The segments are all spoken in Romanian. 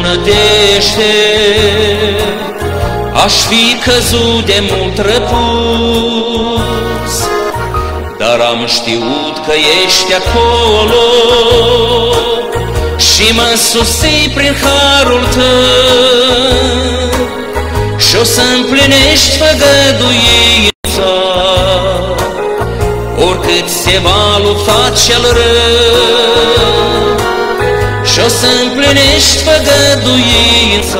nădejde, aș fi căzut de mult răpus, dar am știut că ești acolo și mă susții prin harul tău și o să împlinești făgăduința, oricât se va lupta cel rău, și o să împlinești făgăduința,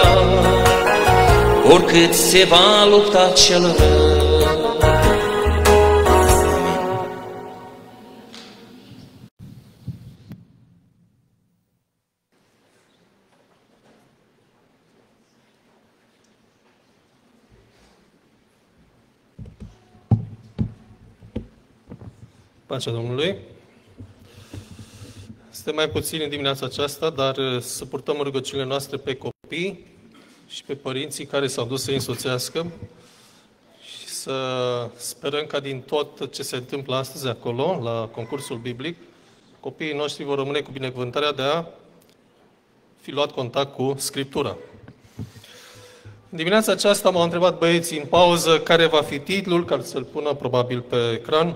oricât se va lupta cel rău. Pacea Domnului. Suntem mai puțini în dimineața aceasta, dar să purtăm rugăciunile noastre pe copii și pe părinții care s-au dus să îi însoțească și să sperăm ca din tot ce se întâmplă astăzi acolo, la concursul biblic, copiii noștri vor rămâne cu binecuvântarea de a fi luat contact cu Scriptura. În dimineața aceasta m-au întrebat băieții în pauză care va fi titlul, care să-l pună probabil pe ecran.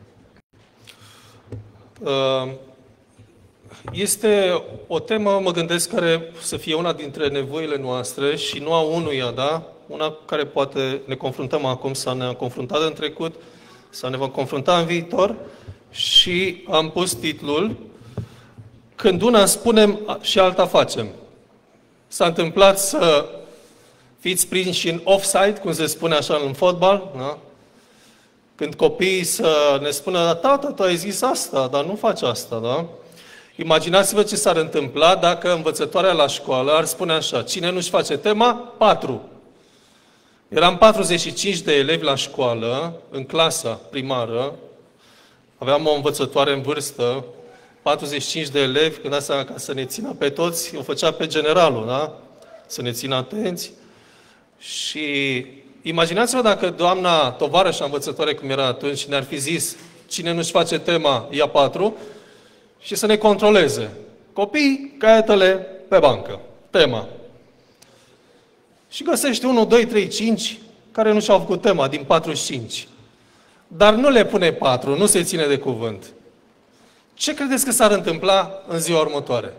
Este o temă, mă gândesc, care să fie una dintre nevoile noastre și nu a unuia, da? Una care poate ne confruntăm acum, sau ne-am confruntat în trecut, sau ne vom confrunta în viitor, și am pus titlul Când una spunem și alta facem. S-a întâmplat să fiți prinși în offside, cum se spune așa în fotbal, da? Când copiii să ne spună, tată, tu ai zis asta, dar nu faci asta, da? Imaginați-vă ce s-ar întâmpla dacă învățătoarea la școală ar spune așa, cine nu-și face tema, 4. Eram 45 de elevi la școală, în clasa primară, aveam o învățătoare în vârstă, 45 de elevi, când asta ca să ne țină pe toți, o făcea pe generalul, da? Să ne țină atenți. Și imaginați-vă dacă doamna tovarășa învățătoare, cum era atunci, ne-ar fi zis, cine nu-și face tema, ia 4, și să ne controleze. Copii, caietele pe bancă. Tema. Și găsește 1, 2, 3, 5 care nu și-au făcut tema din 45. Dar nu le pune 4, nu se ține de cuvânt. Ce credeți că s-ar întâmpla în ziua următoare?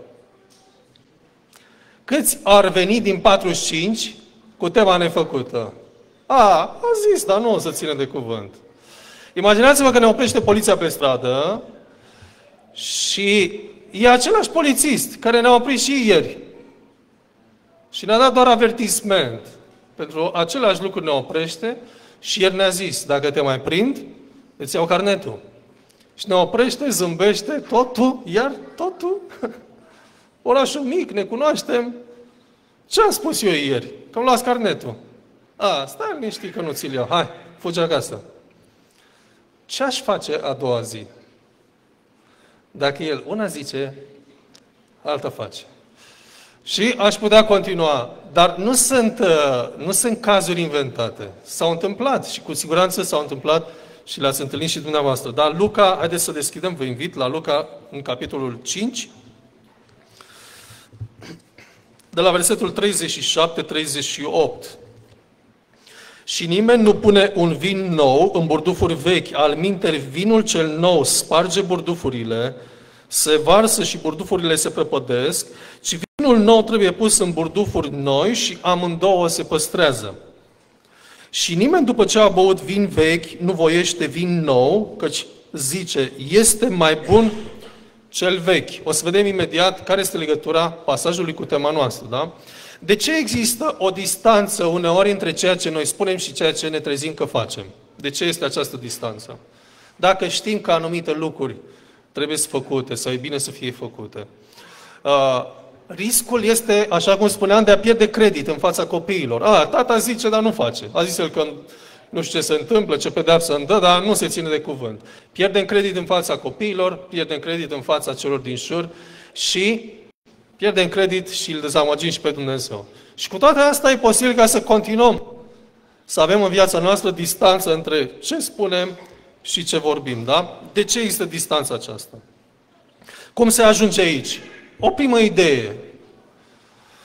Câți ar veni din 45 cu tema nefăcută? A zis, dar nu o să ține de cuvânt. Imaginați-vă că ne oprește poliția pe stradă și e același polițist care ne-a oprit și ieri. Și ne-a dat doar avertisment. Pentru același lucru ne oprește și ieri ne-a zis, dacă te mai prind, îți iau carnetul. Și ne oprește, zâmbește, totul, iar totul. Orașul mic, ne cunoaștem. Ce am spus eu ieri? Că îmi luați carnetul. Stai liniștit că nu ți-l iau. Hai, fugi acasă. Ce aș face a doua zi? Dacă el una zice, alta face. Și aș putea continua, dar nu sunt cazuri inventate. S-au întâmplat și cu siguranță s-au întâmplat și le-ați întâlnit și dumneavoastră. Dar Luca, haideți să deschidem, vă invit la Luca în capitolul 5, de la versetul 37-38. Și nimeni nu pune un vin nou în burdufuri vechi, alminteri vinul cel nou sparge burdufurile, se varsă și burdufurile se prăpădesc, ci vinul nou trebuie pus în burdufuri noi și amândouă se păstrează. Și nimeni după ce a băut vin vechi nu voiește vin nou, căci zice, este mai bun cel vechi. O să vedem imediat care este legătura pasajului cu tema noastră, da? De ce există o distanță uneori între ceea ce noi spunem și ceea ce ne trezim că facem? De ce este această distanță? Dacă știm că anumite lucruri trebuie să făcute sau e bine să fie făcute, riscul este, așa cum spuneam, de a pierde credit în fața copiilor. Tata zice, dar nu face. A zis el că nu știu ce se întâmplă, ce pedeapsă îmi dă, dar nu se ține de cuvânt. Pierdem credit în fața copiilor, pierdem credit în fața celor din jur și pierdem credit și îl dezamăgim și pe Dumnezeu. Și cu toate astea e posibil ca să continuăm să avem în viața noastră distanță între ce spunem și ce vorbim, da? De ce există distanța aceasta? Cum se ajunge aici? O primă idee.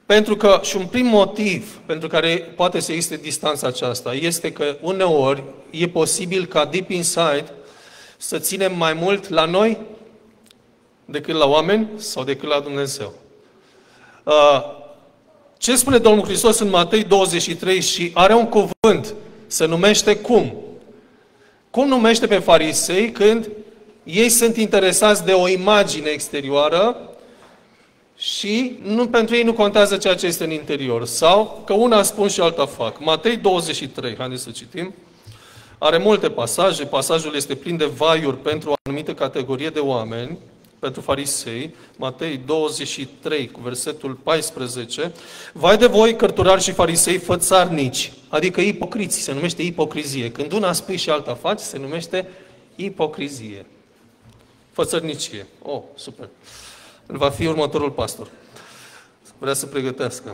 Pentru că, și un prim motiv pentru care poate să existe distanța aceasta, este că uneori e posibil ca deep inside să ținem mai mult la noi decât la oameni sau decât la Dumnezeu. Ce spune Domnul Hristos în Matei 23 și are un cuvânt, se numește cum? Cum numește pe farisei când ei sunt interesați de o imagine exterioară și pentru ei nu contează ceea ce este în interior. Sau că una spun și alta fac. Matei 23, haideți să citim. Are multe pasaje. Pasajul este plin de vaiuri pentru o anumită categorie de oameni, pentru farisei. Matei 23, cu versetul 14. Vai de voi, cărturari și farisei fățarnici, adică ipocriții, se numește ipocrizie. Când una spui și alta faci, se numește ipocrizie. Fățărnicie. Oh, super. El va fi următorul pastor. Vrea să pregătească.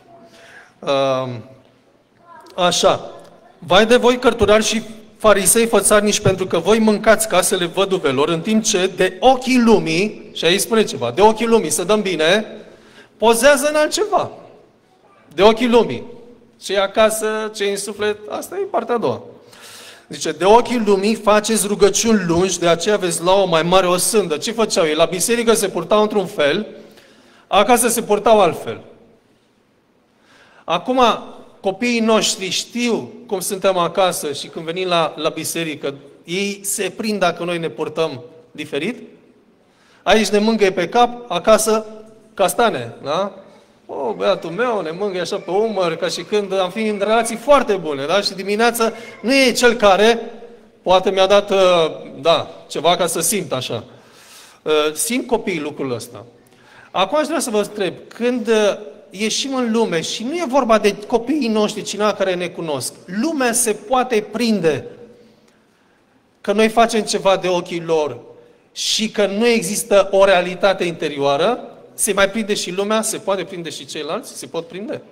Așa. Vai de voi, cărturari și farisei fățarnici, pentru că voi mâncați casele văduvelor, în timp ce de ochii lumii, și aici spune ceva, de ochii lumii, să dăm bine, pozează în altceva. De ochii lumii. Ce e acasă, ce e în suflet, asta e partea a doua. Zice, de ochii lumii faceți rugăciuni lungi, de aceea veți lua o mai mare osândă. Ce făceau ei? La biserică se purtau într-un fel, acasă se purtau altfel. Acum, copiii noștri știu cum suntem acasă și când venim la biserică, ei se prind dacă noi ne purtăm diferit. Aici ne mângâie pe cap, acasă castane, da? O, băiatul meu ne mângâie așa pe umăr, ca și când am fi în relații foarte bune, da? Și dimineața nu e cel care poate mi-a dat, ceva ca să simt așa. Simt copiii lucrul ăsta. Acum aș vrea să vă întreb, când ieșim în lume și nu e vorba de copiii noștri, cineva care ne cunosc, lumea se poate prinde că noi facem ceva de ochii lor și că nu există o realitate interioară, se mai prinde și lumea, se poate prinde și ceilalți, se pot prinde.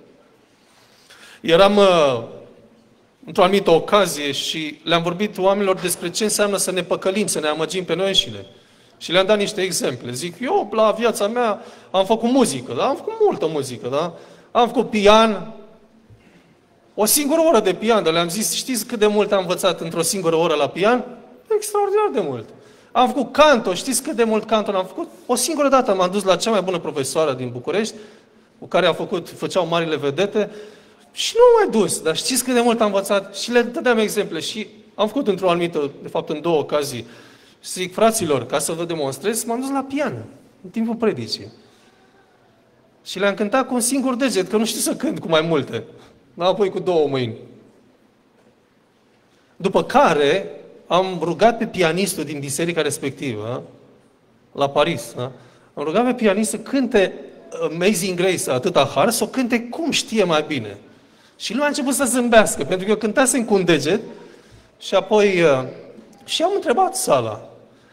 Eram într-o anumită ocazie și le-am vorbit oamenilor despre ce înseamnă să ne păcălim, să ne amăgim pe noi înșine. Și le-am dat niște exemple. Zic, eu la viața mea am făcut muzică, da? Am făcut multă muzică, da? Am făcut pian, o singură oră de pian, dar le-am zis, știți cât de mult am învățat într-o singură oră la pian? Extraordinar de mult. Am făcut canto, știți cât de mult canto am făcut? O singură dată m-am dus la cea mai bună profesoară din București, cu care făceau marile vedete, și nu m-am mai dus, dar știți cât de mult am învățat? Și le dădeam exemple și am făcut într-o anumită, de fapt în două ocazii. Și zic, fraților, ca să vă demonstrez, m-am dus la pian, în timpul predicii. Și le-am cântat cu un singur deget, că nu știu să cânt cu mai multe. Apoi cu două mâini. După care am rugat pe pianistul din biserica respectivă, la Paris, da? Am rugat pe pianist să cânte Amazing Grace, atâta har, să o cânte cum știe mai bine. Și lumea a început să zâmbească, pentru că eu cântasem cu un deget și apoi și am întrebat sala,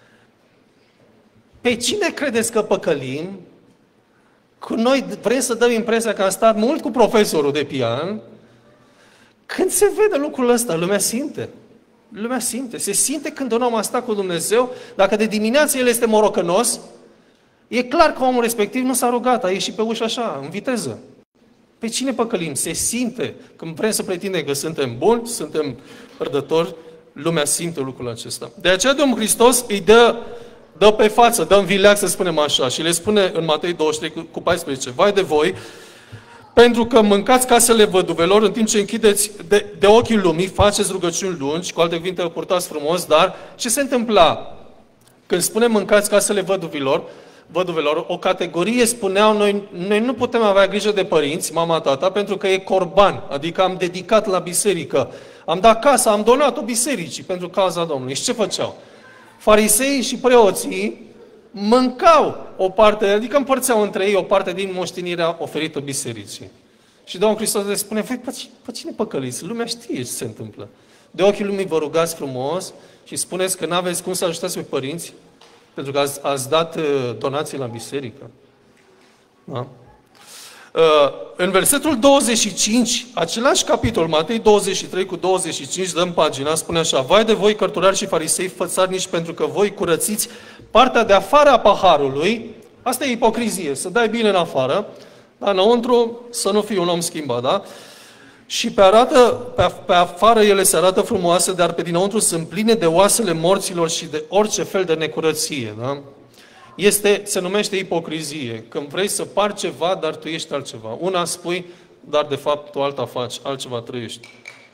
pe cine credeți că păcălim? Cu noi vrem să dăm impresia că am stat mult cu profesorul de pian. Când se vede lucrul ăsta, lumea simte. Lumea simte. Se simte când un om a stat cu Dumnezeu, dacă de dimineață el este morocănos, e clar că omul respectiv nu s-a rugat, a ieșit pe ușă așa, în viteză. Pe cine păcălim? Se simte. Când vrem să pretindem că suntem buni, suntem rădători, lumea simte lucrul acesta. De aceea Domnul Hristos îi dă pe față, dă în vileag, să spunem așa, și le spune în Matei 23 cu 14, vai de voi, pentru că mâncați casele văduvelor în timp ce închideți de ochii lumii, faceți rugăciuni lungi, cu alte cuvinte vă purtați frumos, dar ce se întâmpla? Când spunem mâncați casele văduvelor, o categorie spuneau, noi nu putem avea grijă de părinți, mama, tata, pentru că e corban, adică am dedicat la biserică. Am dat casa, am donat-o bisericii pentru cauza Domnului. Și ce făceau? Fariseii și preoții mâncau o parte, adică împărțeau între ei o parte din moștenirea oferită bisericii. Și Domnul Hristos le spune, voi pe cine păcăliți? Lumea știe ce se întâmplă. De ochii lumii vă rugați frumos și spuneți că n-aveți cum să ajutați pe părinți pentru că ați dat donații la biserică. Da? În versetul 25, același capitol, Matei 23 cu 25, dăm pagina, spune așa, vai de voi, cărturari și farisei fățarnici, pentru că voi curățiți partea de afară a paharului, asta e ipocrizie, să dai bine în afară, Dar înăuntru să nu fii un om schimbat, da? Și pe afară ele se arată frumoase, dar pe dinăuntru sunt pline de oasele morților și de orice fel de necurăție, da? Se numește ipocrizie. Când vrei să pari ceva, dar tu ești altceva. Una spui, dar de fapt tu alta faci, altceva trăiești.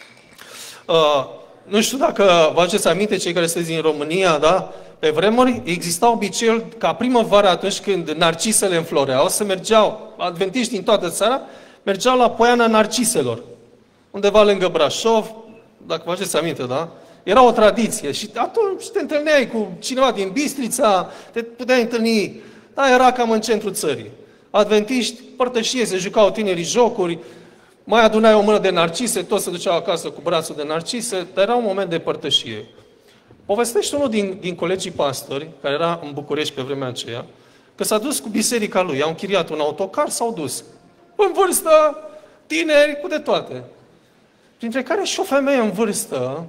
Nu știu dacă vă aduceți aminte, cei care sunteți din România, da? Pe vremuri exista obiceiul ca primăvară, atunci când narcisele înfloreau, să mergeau, adventiști din toată țara, mergeau la Poiana Narciselor. Undeva lângă Brașov, dacă vă aduceți aminte, da? Era o tradiție și atunci te întâlneai cu cineva din Bistrița, te puteai întâlni, da, era cam în centrul țării. Adventiști, părtășie, se jucau tinerii jocuri, mai adunai o mână de narcise, toți se duceau acasă cu brațul de narcise, dar era un moment de părtășie. Povestește unul din colegii pastori, care era în București pe vremea aceea, că s-a dus cu biserica lui, au închiriat un autocar, s-au dus. În vârstă, tineri, cu de toate. Printre care și o femeie în vârstă,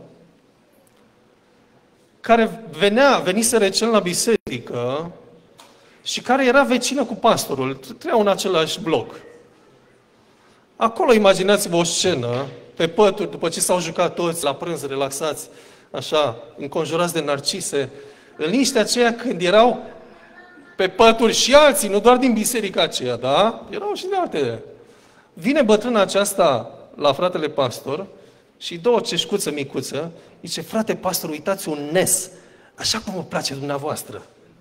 care venise recent la biserică și care era vecină cu pastorul, trăiau în același bloc. Acolo imaginați-vă o scenă, pe pături, după ce s-au jucat toți la prânz, relaxați, așa, înconjurați de narcise, în liniștea aceea când erau pe pături și alții, nu doar din biserica aceea, da? Erau și de alte. Vine bătrâna aceasta la fratele pastor și dă o ceșcuță micuță, zice, frate pastor, uitați un nes, așa cum vă place dumneavoastră.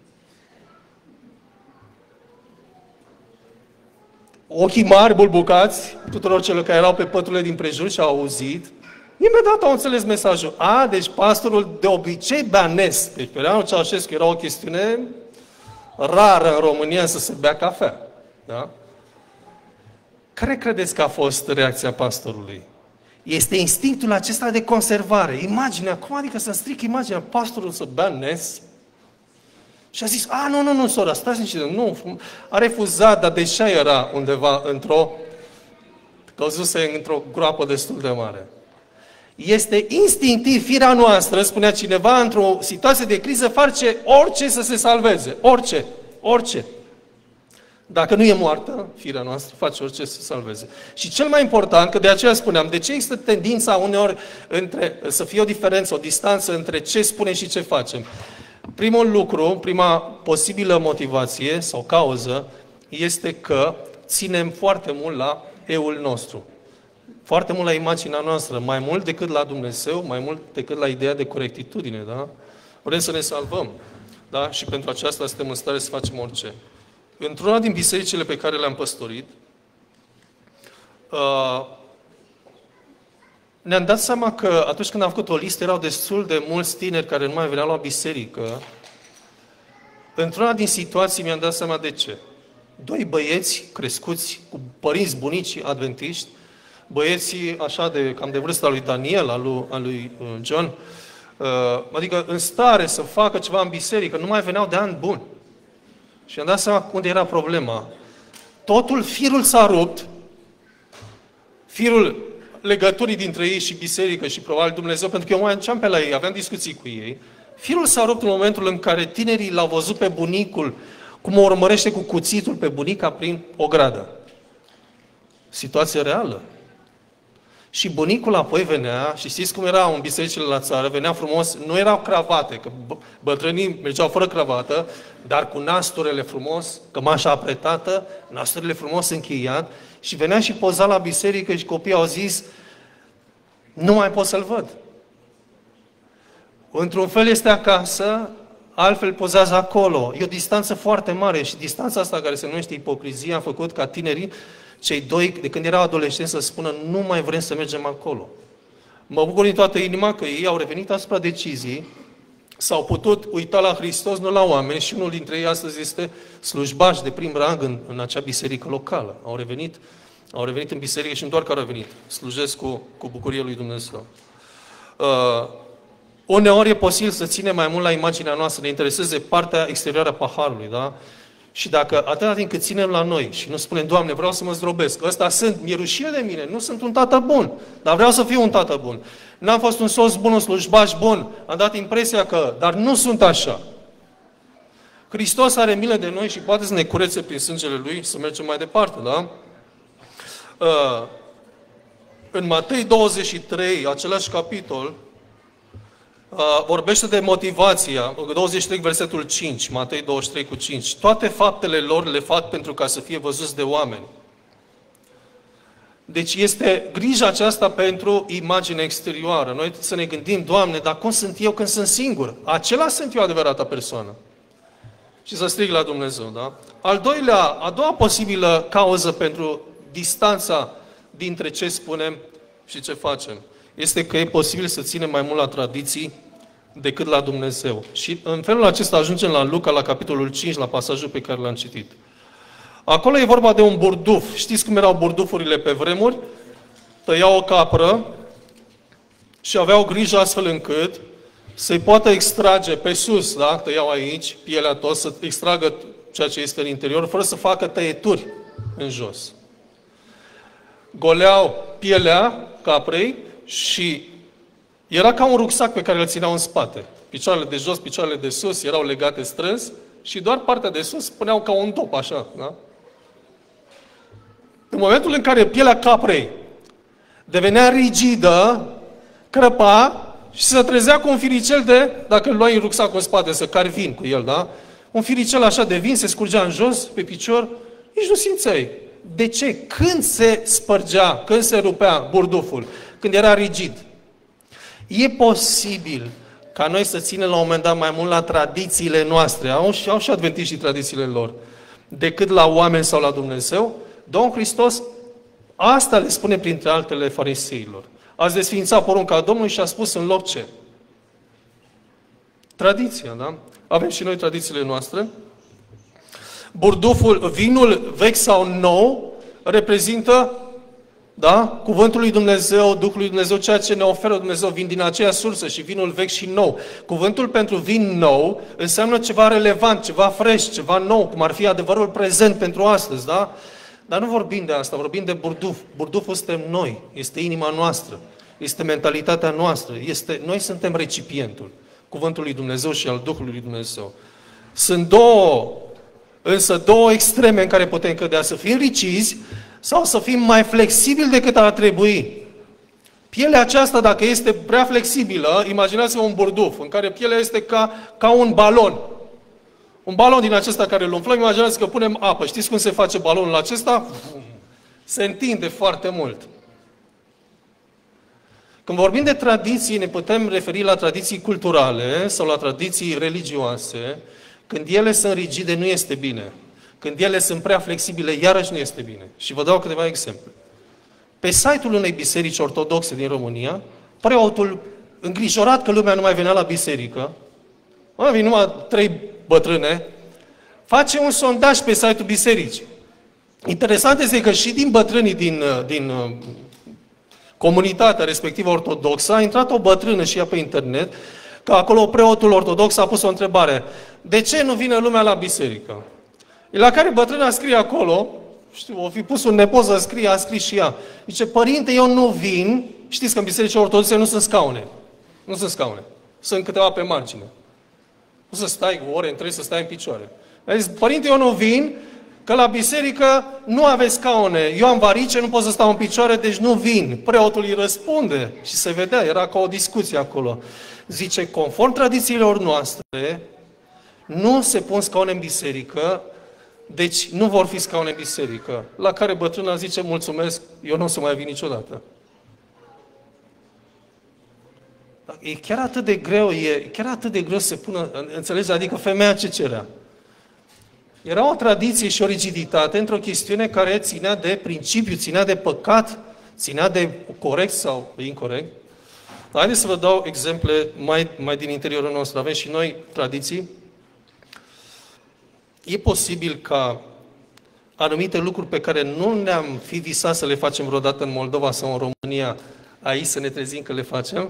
Ochii mari, bulbucați, tuturor celor care erau pe păturile din prejur și au auzit, imediat au înțeles mesajul. Deci pastorul de obicei bea nes. Deci pe Reanul Ceaușescu era o chestiune rară în România să se bea cafea. Da? Care credeți că a fost reacția pastorului? Este instinctul acesta de conservare. Imaginea, cum adică să stric imaginea pastorul să bea nes? Și a zis, nu, sora, stați niște, nu, a refuzat, dar deja era undeva căzuse într-o groapă destul de mare. Este instinctiv, firea noastră, spunea cineva, într-o situație de criză, face orice să se salveze. Orice. Dacă nu e moartă, firea noastră face orice să se salveze. Și cel mai important, că de aceea spuneam, de ce există tendința uneori să fie o diferență, o distanță între ce spunem și ce facem? Primul lucru, prima posibilă motivație sau cauză, este că ținem foarte mult la eul nostru. Foarte mult la imaginea noastră, mai mult decât la Dumnezeu, mai mult decât la ideea de corectitudine, da? Vrem să ne salvăm, da? Și pentru aceasta suntem în stare să facem orice. Într-una din bisericile pe care le-am păstorit, ne-am dat seama că atunci când am făcut o listă, erau destul de mulți tineri care nu mai veneau la biserică. Într-una din situații mi-am dat seama de ce. Doi băieți crescuți cu părinți bunici adventiști, băieții așa cam de vârsta lui Daniel, a lui John, adică în stare să facă ceva în biserică, nu mai veneau de ani buni. Și am dat seama unde era problema. Firul s-a rupt, firul legăturii dintre ei și biserică și probabil Dumnezeu, pentru că eu mai înceam pe la ei, aveam discuții cu ei. Firul s-a rupt în momentul în care tinerii l-au văzut pe bunicul, cum o urmărește cu cuțitul pe bunica prin o gradă. Situație reală. Și bunicul apoi venea, și știți cum era în bisericile la țară, venea frumos, nu erau cravate, că bătrânii mergeau fără cravată, dar cu nasturele frumos, cămașa apretată, nasturile frumos încheiat, și venea și poza la biserică și copiii au zis, nu mai pot să-l văd. Într-un fel este acasă, altfel pozează acolo. E o distanță foarte mare și distanța asta care se numește ipocrizie a făcut ca tinerii, cei doi, de când erau adolescenți, să spună, nu mai vrem să mergem acolo. Mă bucur din toată inima că ei au revenit asupra deciziei, s-au putut uita la Hristos, nu la oameni, și unul dintre ei astăzi este slujbaș de prim rang în acea biserică locală. Au revenit în biserică și nu doar că au revenit, slujesc cu bucurie lui Dumnezeu. Uneori e posibil să ținem mai mult la imaginea noastră, ne intereseze partea exterioară a paharului, da? Și dacă atâta timp cât ținem la noi și nu spunem, Doamne, vreau să mă zdrobesc, ăsta sunt, mi-e rușine de mine, nu sunt un tată bun, dar vreau să fiu un tată bun. N-am fost un soț bun, un slujbaș bun, am dat impresia că, dar nu sunt așa. Hristos are milă de noi și poate să ne curețe prin sângele Lui să mergem mai departe, da? În Matei 23, același capitol, vorbește de motivația, 23 versetul 5, Matei 23 cu 5. Toate faptele lor le fac pentru ca să fie văzuți de oameni. Deci este grija aceasta pentru imaginea exterioară. Noi să ne gândim, Doamne, dar cum sunt eu când sunt singur? Acela sunt eu, adevărata persoană. Și să strig la Dumnezeu, da? A doua posibilă cauză pentru distanța dintre ce spunem și ce facem este că e posibil să ținem mai mult la tradiții decât la Dumnezeu. Și în felul acesta ajungem la Luca, la capitolul 5, la pasajul pe care l-am citit. Acolo e vorba de un burduf. Știți cum erau burdufurile pe vremuri? Tăiau o capră și aveau grijă astfel încât să-i poată extrage pe sus, da? Tăiau aici, pielea tot, să extragă ceea ce este în interior, fără să facă tăieturi în jos. Goleau pielea caprei și era ca un rucsac pe care îl țineau în spate. Picioarele de jos, picioarele de sus erau legate strâns și doar partea de sus puneau ca un top, așa, da? În momentul în care pielea caprei devenea rigidă, crăpa și se trezea cu un firicel de, dacă îl luai în rucsacul în spate să cari vin cu el, da? Un firicel așa de vin se scurgea în jos, pe picior, nici nu simțeai. De ce? Când se spărgea, când se rupea burduful, când era rigid. E posibil ca noi să ținem la un moment dat mai mult la tradițiile noastre, au și adventiștii tradițiile lor, decât la oameni sau la Dumnezeu. Domnul Hristos asta le spune printre altele fariseilor. Ați desființat porunca Domnului și a spus în loc ce? Tradiția, da? Avem și noi tradițiile noastre. Burduful, vinul vechi sau nou, reprezintă, da? Cuvântul lui Dumnezeu, Duhul lui Dumnezeu, ceea ce ne oferă Dumnezeu, vin din aceeași sursă și vinul vechi și nou. Cuvântul pentru vin nou înseamnă ceva relevant, ceva fresh, ceva nou, cum ar fi adevărul prezent pentru astăzi, da? Dar nu vorbim de asta, vorbim de burduf. Burduful suntem noi, este inima noastră, este mentalitatea noastră, noi suntem recipientul Cuvântului lui Dumnezeu și al Duhului lui Dumnezeu. Sunt două extreme în care putem cădea, să fim ricizi sau să fim mai flexibili decât ar trebui. Pielea aceasta, dacă este prea flexibilă, imaginați-vă un burduf, în care pielea este ca un balon. Un balon din acesta care îl umflăm, imaginați că punem apă. Știți cum se face balonul acesta? Se întinde foarte mult. Când vorbim de tradiții, ne putem referi la tradiții culturale sau la tradiții religioase. Când ele sunt rigide, nu este bine. Când ele sunt prea flexibile, iarăși nu este bine. Și vă dau câteva exemple. Pe site-ul unei biserici ortodoxe din România, preotul, îngrijorat că lumea nu mai venea la biserică, vin numai 3 bătrâne, face un sondaj pe site-ul bisericii. Interesant este că și din bătrânii din comunitatea respectivă ortodoxă a intrat o bătrână și ea pe internet, că acolo preotul ortodox a pus o întrebare. De ce nu vine lumea la biserică? La care bătrâna scrie acolo, o fi pus un nepot să scrie, a scris și ea. Zice, părinte, eu nu vin, știți că în bisericile ortodoxe nu sunt scaune. Nu sunt scaune. Sunt câteva pe margine. Nu să stai ore întregi, să stai în picioare. A zis, părinte, eu nu vin, că la biserică nu aveți scaune. Eu am varice, nu pot să stau în picioare, deci nu vin. Preotul îi răspunde și se vedea, era ca o discuție acolo. Zice, conform tradițiilor noastre, nu se pun scaune în biserică, deci nu vor fi scaune în biserică. La care bătrâna zice, mulțumesc, eu nu o să mai vin niciodată. E chiar atât de greu să se pună, înțelegi? Adică femeia ce cerea? Era o tradiție și o rigiditate într-o chestiune care ținea de principiu, ținea de păcat, ținea de corect sau incorect. Haideți să vă dau exemple mai din interiorul nostru. Avem și noi tradiții. E posibil ca anumite lucruri pe care nu ne-am fi visat să le facem vreodată în Moldova sau în România, aici să ne trezim că le facem?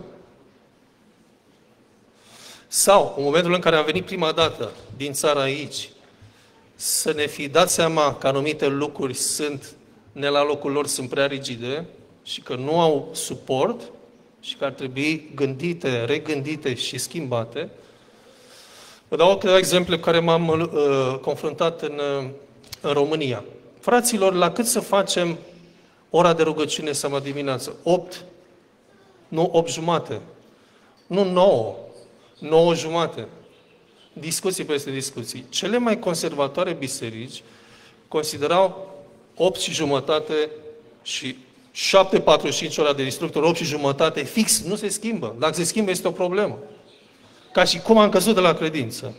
Sau, în momentul în care am venit prima dată din țară aici, să ne fi dat seama că anumite lucruri ne la locul lor, sunt prea rigide și că nu au suport și că ar trebui gândite, regândite și schimbate. Vă dau câteva exemple cu care m-am confruntat în România. Fraților, la cât să facem ora de rugăciune seama dimineață, 8, nu 8 jumate, nu 9, 9 jumate. Discuții peste discuții. Cele mai conservatoare biserici considerau 8 și jumătate și 7:45 ora de instructor, 8 și jumătate, fix, nu se schimbă. Dacă se schimbă, este o problemă. Ca și cum am căzut de la credință.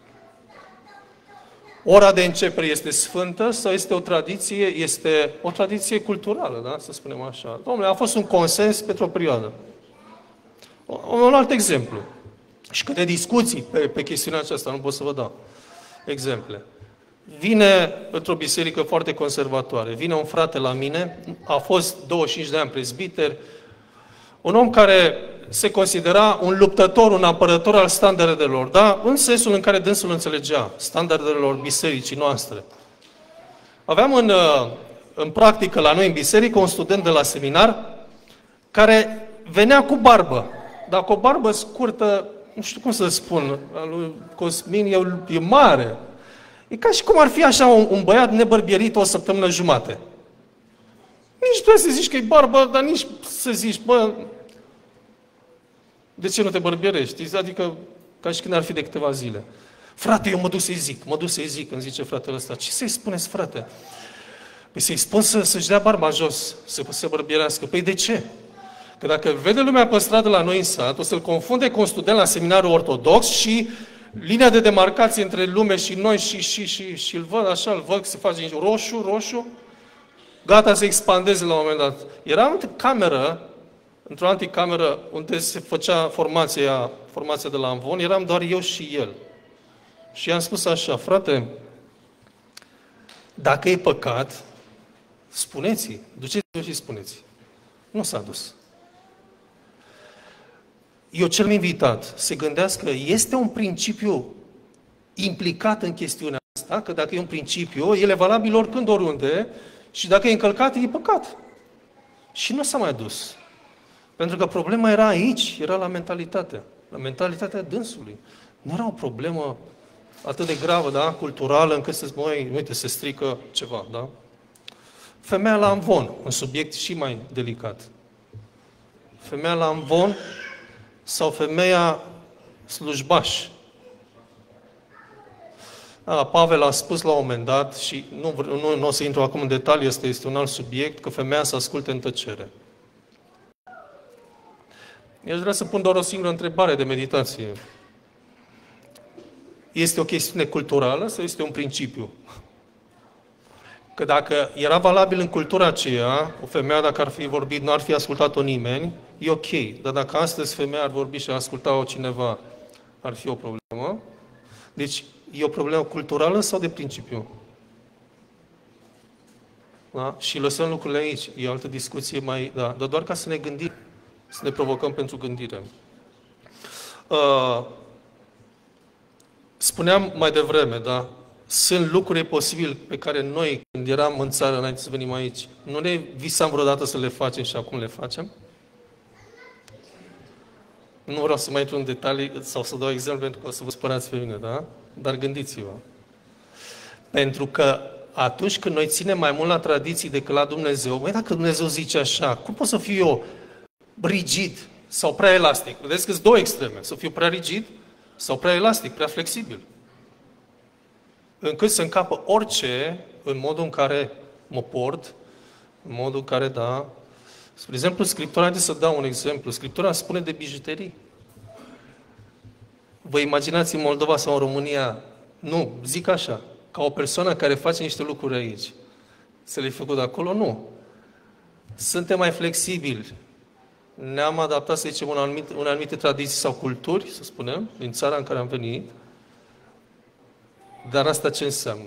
Ora de începere este sfântă sau este o tradiție culturală, da? Să spunem așa. Dom'le, a fost un consens pentru o perioadă. Un alt exemplu. Și câte discuții pe chestiunea aceasta, nu pot să vă dau exemple. Vine într-o biserică foarte conservatoare, vine un frate la mine, a fost 25 de ani prezbiter, un om care se considera un luptător, un apărător al standardelor, da? În sensul în care dânsul înțelegea standardelor bisericii noastre. Aveam în practică la noi în biserică un student de la seminar care venea cu barbă, dar cu o barbă scurtă, nu știu cum să spun, al lui Cosmin e mare. E ca și cum ar fi așa un băiat nebărbierit o săptămână jumate. Nici trebuie să zici că e barbă, dar nici să zici, bă, de ce nu te bărbierești? Adică, ca și când ar fi de câteva zile. Frate, eu mă duc să-i zic, îmi zice fratele ăsta. Ce să-i spuneți, frate? Păi să-i spun să-și dea barba jos, să se bărbierească. Păi de ce? Că dacă vede lumea pe stradă la noi în sat, o să-l confunde cu un student la seminarul ortodox și linia de demarcație între lume și noi și îl văd așa, îl văd că se face roșu, gata să expandeze la un moment dat. Era într-o anticameră unde se făcea formația de la Amvon, eram doar eu și el. Și i-am spus așa, frate, dacă e păcat, spuneți-i, duceți-vă și spuneți. Nu s-a dus. Eu cel invitat se gândească, este un principiu implicat în chestiunea asta, că dacă e un principiu, el e valabil oricând, oriunde, și dacă e încălcat, e păcat. Și nu s-a mai dus. Pentru că problema era aici, era la mentalitatea dânsului. Nu era o problemă atât de gravă, da, culturală, încât să zic, uite, se strică ceva, da? Femeia la amvon, un subiect și mai delicat. Femeia la amvon sau femeia slujbaș. Pavel a spus la un moment dat, și nu o să intru acum în detalii, este un alt subiect, că femeia să asculte în tăcere. Eu aș vrea să pun doar o singură întrebare de meditație. Este o chestiune culturală sau este un principiu? Că dacă era valabil în cultura aceea, o femeie dacă ar fi vorbit, nu ar fi ascultat-o nimeni, e ok. Dar dacă astăzi femeia ar vorbi și ar asculta-o cineva, ar fi o problemă. Deci, e o problemă culturală sau de principiu? Da? Și lăsăm lucrurile aici. E o altă discuție mai... Da. Dar doar ca să ne gândim, să ne provocăm pentru gândire. Spuneam mai devreme, da? Sunt lucruri posibile pe care noi, când eram în țară, înainte să venim aici, nu ne visam vreodată să le facem și acum le facem? Nu vreau să mai intru în detalii sau să dau exemplu pentru că o să vă spărați pe mine, da? Dar gândiți-vă. Pentru că atunci când noi ținem mai mult la tradiții decât la Dumnezeu, dacă Dumnezeu zice așa, cum pot să fiu eu rigid sau prea elastic? Vedeți că sunt două extreme. Să fiu prea rigid sau prea elastic, prea flexibil. Încât să încapă orice în modul în care mă port, în modul în care, da... Spre exemplu, Scriptura, haideți să dau un exemplu. Scriptura spune de bijuterii. Vă imaginați în Moldova sau în România, nu, zic așa, ca o persoană care face niște lucruri aici, să le-i făcut de acolo? Nu. Suntem mai flexibili. Ne-am adaptat, să zicem, în anumite tradiții sau culturi, să spunem, din țara în care am venit. Dar asta ce înseamnă?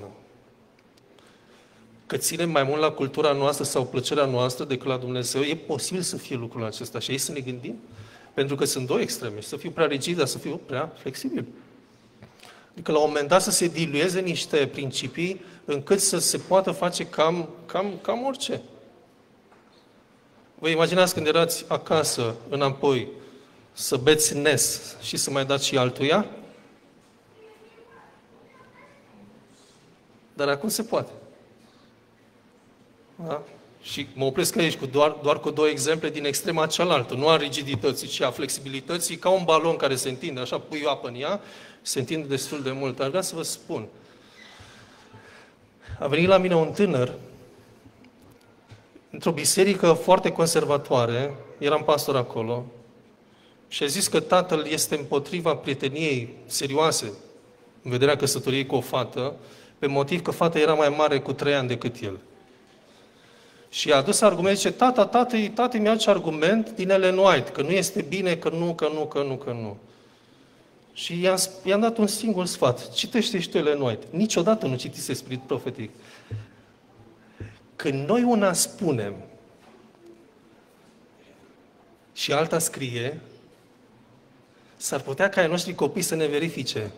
Că ținem mai mult la cultura noastră sau plăcerea noastră decât la Dumnezeu. E posibil să fie lucrul acesta și aici să ne gândim? Pentru că sunt două extreme. Să fiu prea rigid, dar să fiu prea flexibil. Adică la un moment dat să se dilueze niște principii încât să se poată face cam orice. Vă imaginați când erați acasă, înapoi, să beți nes și să mai dați și altuia? Dar acum se poate. Da? Și mă opresc aici doar cu două exemple din extrema cealaltă, nu a rigidității, ci a flexibilității, ca un balon care se întinde, așa pui apă în ea, se întinde destul de mult. Aș vrea să vă spun, a venit la mine un tânăr, într-o biserică foarte conservatoare, eram pastor acolo, și a zis că tatăl este împotriva prieteniei serioase, în vederea căsătoriei cu o fată, pe motiv că fata era mai mare cu 3 ani decât el. Și a adus argument, zice, tati mi-a aduce argument din Ellen White, că nu este bine, că nu. Și i-am dat un singur sfat. Citește și tu Ellen White. Niciodată nu citise spirit profetic. Când noi una spunem și alta scrie, s-ar putea ca ai noștri copii să ne verifice.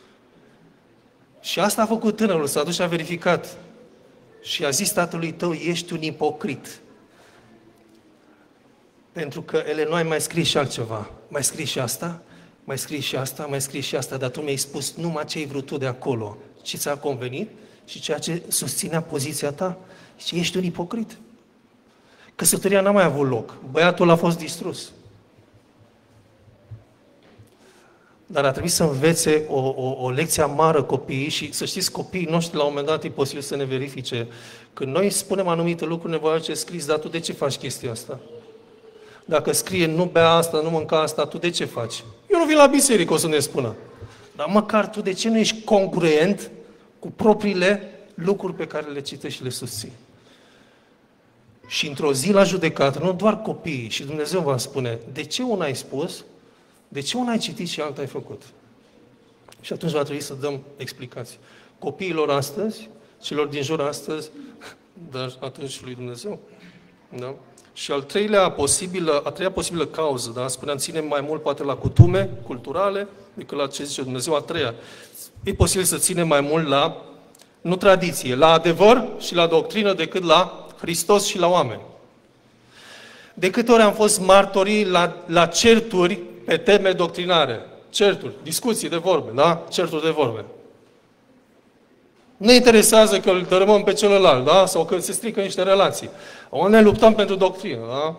Și asta a făcut tânărul, s-a dus și a verificat. Și a zis tatălui tău, ești un ipocrit. Pentru că Ellen White mai scrie și altceva. Mai scrie și asta, mai scrie și asta, mai scrie și asta, dar tu mi-ai spus numai ce ai vrut tu de acolo. Ce ți-a convenit și ceea ce susținea poziția ta. Și ești un ipocrit. Căsătoria n-a mai avut loc. Băiatul a fost distrus. Dar a trebuit să învețe o lecție amară copiii și să știți, copiii noștri la un moment dat e posibil să ne verifice. Când noi spunem anumite lucruri, ne vor face scris, dar tu de ce faci chestia asta? Dacă scrie nu bea asta, nu mânca asta, tu de ce faci? Eu nu vin la biserică, o să ne spună. Dar măcar tu de ce nu ești congruent cu propriile lucruri pe care le citești și le susții? Și într-o zi la judecată, nu doar copiii, și Dumnezeu va spune, de ce una ai spus, de ce una ai citit și alta ai făcut? Și atunci va trebui să dăm explicații. Copiilor astăzi, celor din jur astăzi, dar atunci lui Dumnezeu. Da? Și a treia posibilă cauză, da? Spuneam, ținem mai mult poate la cutume culturale decât la ce zice Dumnezeu. A treia, e posibil să ținem mai mult la, nu tradiție, la adevăr și la doctrină decât la Hristos și la oameni. De câte ori am fost martorii la certuri pe teme doctrinare. Certuri, discuții de vorbe, da? Certuri de vorbe. Ne interesează că îl dărâmăm pe celălalt, da? Sau că se strică niște relații. O ne luptăm pentru doctrină, da?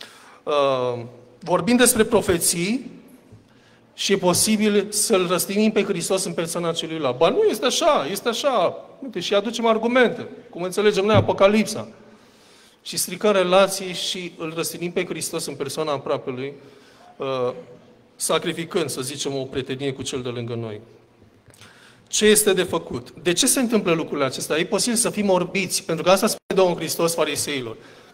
Vorbim despre profeții și e posibil să-L răstignim pe Hristos în persoana celuilalt. Ba nu, este așa, este așa. Uite, și aducem argumente, cum înțelegem noi Apocalipsa. Și stricăm relații și îl răstignim pe Hristos în persoana aproapelui, sacrificând, să zicem, o prietenie cu cel de lângă noi. Ce este de făcut? De ce se întâmplă lucrurile acestea? E posibil să fim orbiți, pentru că asta spune Domnul Hristos fariseilor.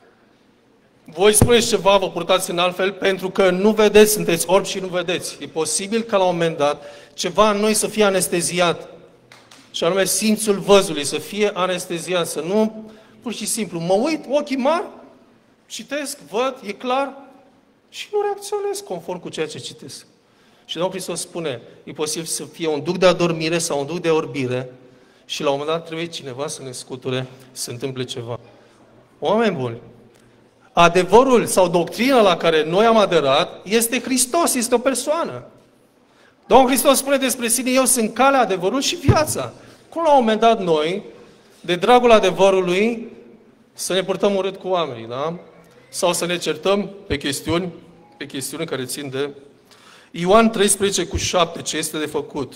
Voi spuneți ceva, vă purtați în altfel, pentru că nu vedeți, sunteți orbi și nu vedeți. E posibil ca la un moment dat ceva în noi să fie anesteziat. Și anume simțul văzului, să fie anesteziat, să nu pur și simplu mă uit, ochii mari, citesc, văd, e clar și nu reacționez conform cu ceea ce citesc. Și Domnul Hristos spune, e posibil să fie un duc de adormire sau un duc de orbire și la un moment dat trebuie cineva să ne scuture, să se întâmple ceva. Oameni buni, adevărul sau doctrina la care noi am aderat este Hristos, este o persoană. Domnul Hristos spune despre sine, eu sunt calea, adevărul și viața. Cum la un moment dat noi, de dragul adevărului, să ne purtăm urât cu oamenii, da? Sau să ne certăm pe chestiuni care țin de Ioan 13:7, ce este de făcut?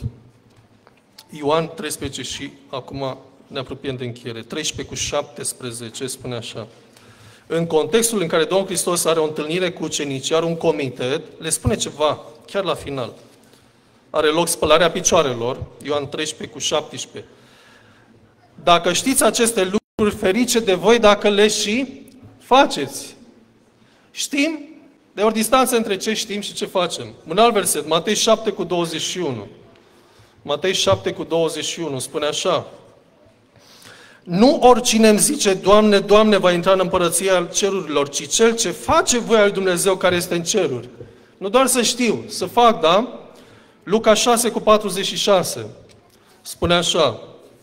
Ioan 13 și acum ne apropiem de încheiere. 13:17 spune așa. În contextul în care Domnul Hristos are o întâlnire cu ucenicii, are un comitet, le spune ceva, chiar la final. Are loc spălarea picioarelor, Ioan 13:17. Dacă știți aceste lucruri, ferice de voi dacă le și faceți. Știm? De o distanță între ce știm și ce facem. Un alt verset, Matei 7:21. Matei 7:21 spune așa. Nu oricine îmi zice, Doamne, Doamne, va intra în împărăția cerurilor, ci cel ce face voia lui Dumnezeu care este în ceruri. Nu doar să știu, să fac, da? Luca 6:46 spune așa.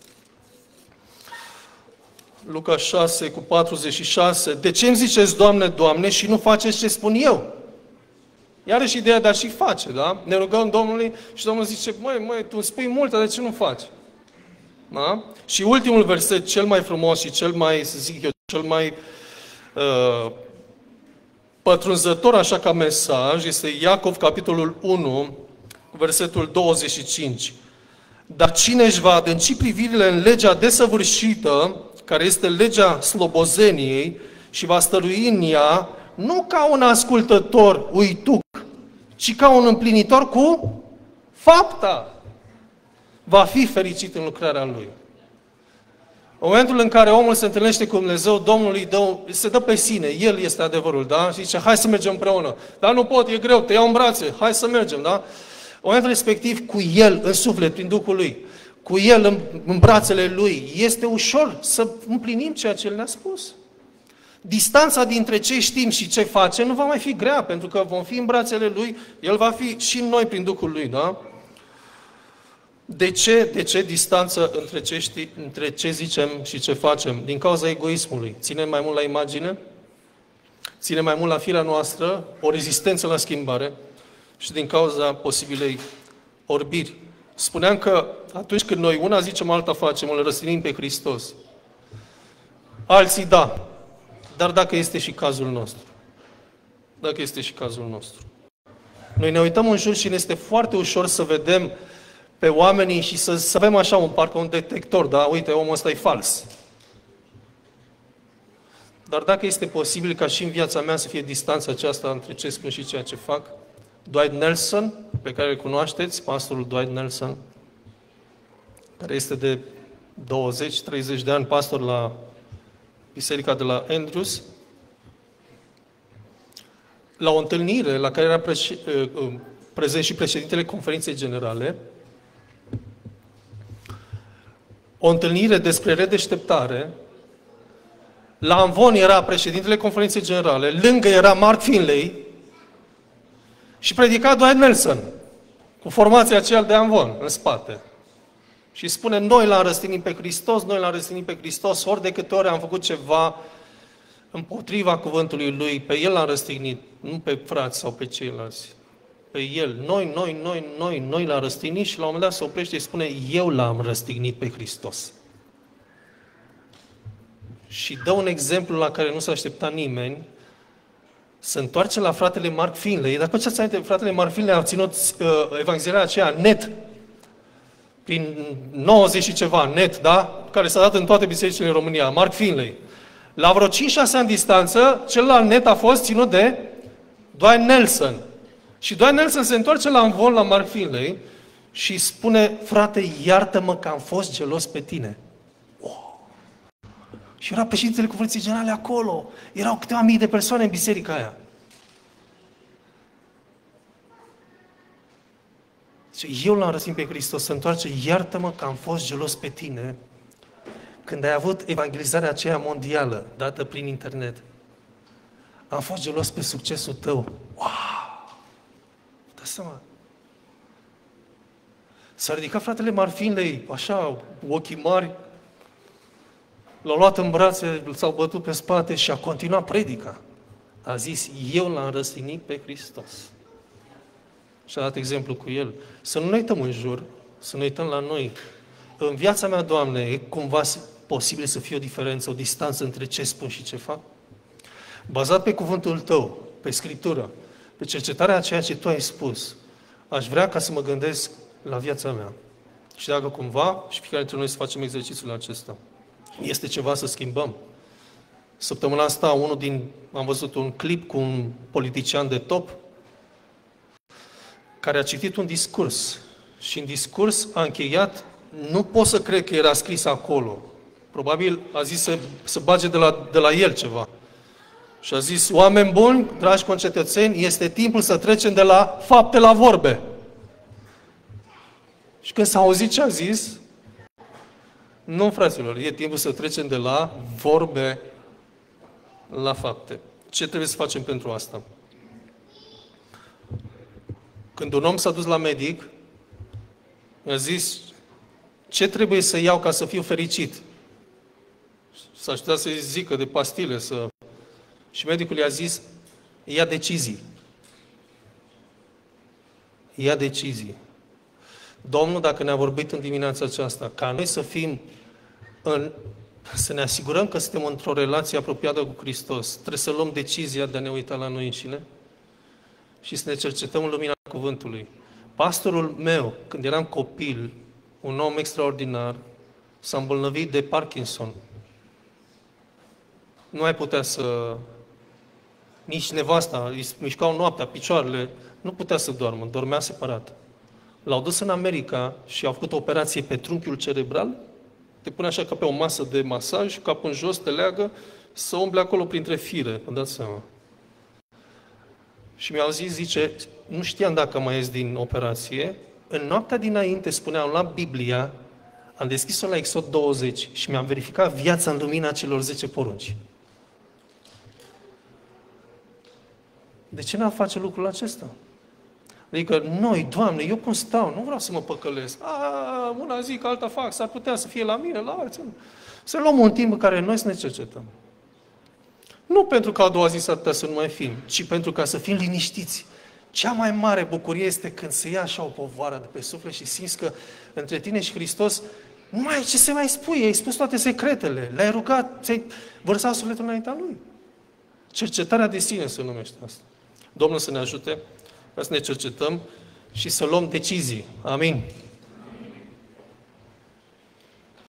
Luca 6:46. De ce îmi ziceți, Doamne, Doamne, și nu faceți ce spun eu? Iarăși ideea de a și face, da? Ne rugăm Domnului și Domnul zice, măi, tu îmi spui multe, de ce nu faci? Da? Și ultimul verset, cel mai frumos și cel mai, să zic eu, cel mai pătrunzător așa ca mesaj este Iacov, capitolul 1, versetul 25. Dar cine își va adânci privirile în legea desăvârșită, care este legea slobozeniei, și va stărui în ea, nu ca un ascultător uituc, ci ca un împlinitor cu fapta, va fi fericit în lucrarea lui. În momentul în care omul se întâlnește cu Dumnezeu, Domnul se dă pe sine, El este adevărul, da? Și zice, hai să mergem împreună. Dar nu pot, e greu, te iau în brațe, hai să mergem, da? În momentul respectiv, cu El, în suflet, prin Duhul Lui, cu El, în brațele Lui, este ușor să împlinim ceea ce El ne-a spus. Distanța dintre ce știm și ce facem nu va mai fi grea, pentru că vom fi în brațele Lui, El va fi și în noi prin Duhul Lui, da? De ce distanță între ce zicem și ce facem? Din cauza egoismului. Ținem mai mult la imagine, ținem mai mult la firea noastră, o rezistență la schimbare și din cauza posibilei orbiri. Spuneam că atunci când noi una zicem, alta facem, îl răstinim pe Hristos. Alții da, dar dacă este și cazul nostru. Dacă este și cazul nostru. Noi ne uităm în jur și ne este foarte ușor să vedem pe oamenii și să avem așa parcă un detector, da? Uite, omul ăsta e fals. Dar dacă este posibil ca și în viața mea să fie distanța aceasta între ce spun și ceea ce fac, Dwight Nelson, pe care îl cunoașteți, pastorul Dwight Nelson, care este de 20-30 de ani pastor la biserica de la Andrews, la o întâlnire la care era prezent și președintele Conferinței Generale, o întâlnire despre redeșteptare, la amvon era președintele Conferinței Generale, lângă era Mark Finley și predica Dwight Nelson, cu formația aceea de amvon în spate. Și spune, noi l-am răstignit pe Hristos, noi l-am răstignit pe Hristos, ori de câte ori am făcut ceva împotriva cuvântului Lui, pe El l-am răstignit, nu pe frați sau pe ceilalți. Pe El. Noi l-am răstignit și la un moment dat se oprește și spune, eu l-am răstignit pe Hristos. Și dă un exemplu la care nu s-a așteptat nimeni, se întoarce la fratele Mark Finley. Dacă ce-ați aminte, fratele Mark Finley a ținut evanghelizarea aceea net, prin 90 și ceva, net, da? Care s-a dat în toate bisericile în România, Mark Finley. La vreo 5-6 ani distanță, celălalt net a fost ținut de Dwight Nelson. Și Dwight Nelson se întoarce la amvon la Mark Finley și spune, frate, iartă-mă că am fost gelos pe tine. Oh. Și era președintele Conferinței Generale acolo. Erau câteva mii de persoane în biserica aia. Și eu l-am răstignit pe Hristos, se întoarce, iartă-mă că am fost gelos pe tine când ai avut evangelizarea aceea mondială, dată prin internet. Am fost gelos pe succesul tău. Wow! Dați seama. S-a ridicat fratele Mark Finley, așa, ochii mari, l-au luat în brațe, s-au bătut pe spate și a continuat predica. A zis, eu l-am răstignit pe Hristos. Și a dat exemplu cu el. Să nu ne uităm în jur, să ne uităm la noi. În viața mea, Doamne, e cumva posibil să fie o diferență, o distanță între ce spun și ce fac? Bazat pe cuvântul Tău, pe Scriptură, pe cercetarea a ceea ce Tu ai spus, aș vrea ca să mă gândesc la viața mea. Și dacă cumva, și fiecare dintre noi să facem exercițiul acesta, este ceva să schimbăm. Săptămâna asta, am văzut un clip cu un politician de top, care a citit un discurs. Și în discurs a încheiat, nu pot să cred că era scris acolo. Probabil a zis să bage de la el ceva. Și a zis, oameni buni, dragi concetățeni, este timpul să trecem de la fapte la vorbe. Și când s-a auzit ce a zis, nu, fraților, e timpul să trecem de la vorbe la fapte. Ce trebuie să facem pentru asta? Când un om s-a dus la medic, mi-a zis, ce trebuie să iau ca să fiu fericit? S-a așteptat să-i zică de pastile. Și medicul i-a zis, ia decizii. Ia decizii. Domnul, dacă ne-a vorbit în dimineața aceasta, ca noi să fim în Să ne asigurăm că suntem într-o relație apropiată cu Hristos. Trebuie să luăm decizia de a ne uita la noi înșine și să ne cercetăm în lumina cuvântului. Pastorul meu, când eram copil, un om extraordinar, s-a îmbolnăvit de Parkinson. Nu mai putea să... Nici nevasta, îi mișcau noaptea, picioarele, nu putea să doarmă, dormea separat. L-au dus în America și au făcut o operație pe trunchiul cerebral, te pune așa ca pe o masă de masaj, capul în jos, te leagă, să umble acolo printre fire, vă dați seama. Și mi-au zis, zice, nu știam dacă mai ies din operație, în noaptea dinainte, spuneam la Biblia, am deschis-o la Exod 20 și mi-am verificat viața în lumina celor 10 porunci. De ce n-am face lucrul acesta? Adică noi, Doamne, eu cum stau, nu vreau să mă păcălesc. Una zic, alta fac, s-ar putea să fie la mine, la alții. Să luăm un timp în care noi să ne cercetăm. Nu pentru că a doua zi s-ar putea să nu mai fim, ci pentru ca să fim liniștiți. Cea mai mare bucurie este când se ia așa o povară de pe suflet și simți că între tine și Hristos nu mai ai ce să mai spui, ai spus toate secretele, le-ai rugat, ți-ai vărsat sufletul înaintea Lui. Cercetarea de sine se numește asta. Domnul să ne ajute ca să ne cercetăm și să luăm decizii. Amin.